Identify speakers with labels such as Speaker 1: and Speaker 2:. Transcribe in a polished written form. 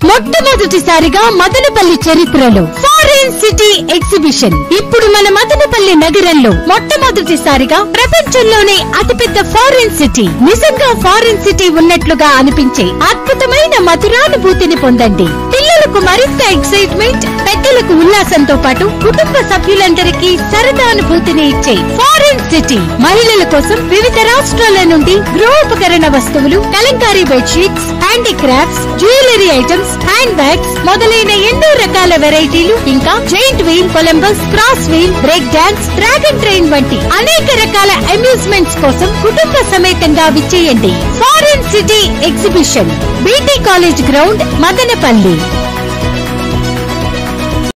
Speaker 1: మొట్టమొదటిసారిగా మదనపల్లి చరిత్రలో foreign city exhibition. ఇప్పుడు మన మదనపల్లి నగరంలో మొట్టమొదటిసారిగా ప్రపంచంలోనే అతిపెద్ద ఫారిన్ సిటీ. నిజంగా ఫారిన్ సిటీ ఉన్నట్లుగా అనిపించే అద్భుతమైన మధురానుభూతిని పొందండి. పిల్లలకు మరింత ఎక్సైట్మెంట్, పెద్దలకు ఉల్లాసంతో పాటు కుటుంబ సభ్యులందరికీ సరదా అనుభూతిని ఇచ్చే ఫారిన్ సిటీ. మహిళల కోసం వివిధ రాష్ట్రాల నుండి గృహోపకరణ వస్తువులు, Kalamkari bedsheets, handicrafts, jewellery items, hand bags మొదలైన ఎన్నో రకాల వెరైటీలు, ఇంకా giant wheel, Columbus, cross wheel, break dance, dragon train వంటి అనేక రకాల అమ్యూజ్మెంట్స్ కోసం కుటుంబ సమేతంగా విచ్చేయండి. Foreign city exhibition, BT college ground, Madanapalle.